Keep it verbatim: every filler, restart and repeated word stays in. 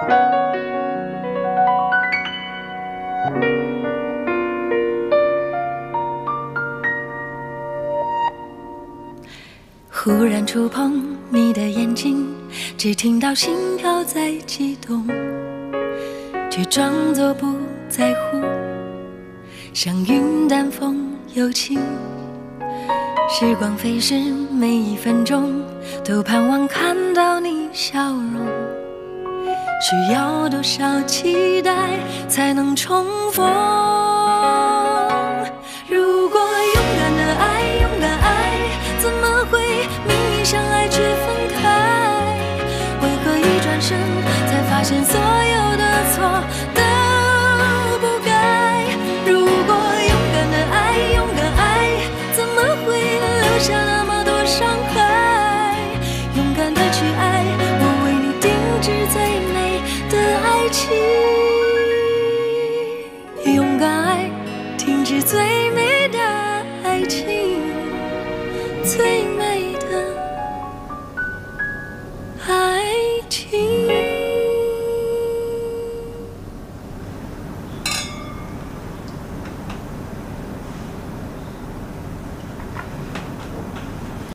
忽然触碰你的眼睛，只听到心跳在悸动，却装作不在乎，像云淡风有情。时光飞逝，每一分钟都盼望看到你笑容，需要多少期待才能重逢？如果勇敢的爱，勇敢爱，怎么会明明相爱却分开？为何一转身才发现所有的错都不该？如果勇敢的爱，勇敢爱，怎么会留下那么多伤害？勇敢的去爱，我为你定制最美的爱情。勇敢爱，停止最